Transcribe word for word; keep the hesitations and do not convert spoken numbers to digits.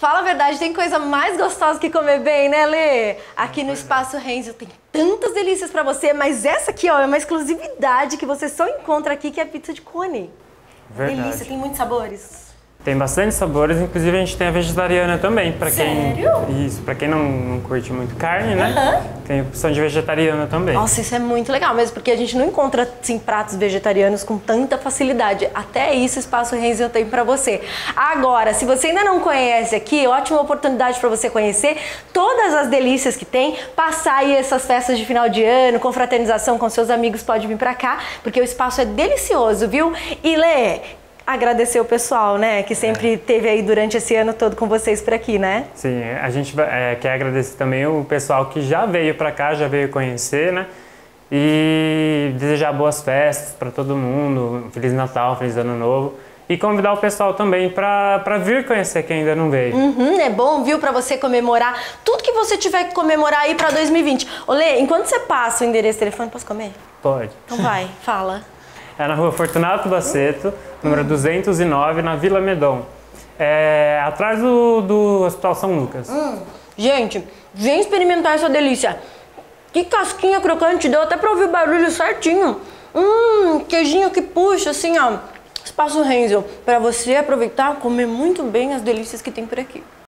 Fala a verdade, tem coisa mais gostosa que comer bem, né, Lê? Aqui no Espaço Renzo tem tantas delícias pra você, mas essa aqui, ó, é uma exclusividade que você só encontra aqui, que é a pizza de cone. Verdade. Delícia, tem muitos sabores. Tem bastante sabores, inclusive a gente tem a vegetariana também, para quem Sério? isso, para quem não, não curte muito carne, né? Aham. Tem a opção de vegetariana também. Nossa, isso é muito legal mesmo, porque a gente não encontra assim, pratos vegetarianos com tanta facilidade. Até isso o Espaço Renzo tem pra você. Agora, se você ainda não conhece aqui, ótima oportunidade para você conhecer todas as delícias que tem, passar aí essas festas de final de ano, confraternização com seus amigos, pode vir pra cá, porque o espaço é delicioso, viu? E Lê, agradecer o pessoal, né, que sempre esteve aí durante esse ano todo com vocês por aqui, né? Sim, a gente é, quer agradecer também o pessoal que já veio para cá, já veio conhecer, né? E desejar boas festas para todo mundo, Feliz Natal, Feliz Ano Novo. E convidar o pessoal também para vir conhecer quem ainda não veio. Uhum, é bom, viu, para você comemorar tudo que você tiver que comemorar aí para dois mil e vinte. Olê, enquanto você passa o endereço, telefone, posso comer? Pode. Então vai, fala. É na rua Fortunato Baceto, número duzentos e nove, na Vila Medon. É atrás do, do Hospital São Lucas. Hum. Gente, vem experimentar essa delícia. Que casquinha crocante, deu até pra ouvir o barulho certinho. Hum, queijinho que puxa, assim, ó. Espaço Renzo, pra você aproveitar e comer muito bem as delícias que tem por aqui.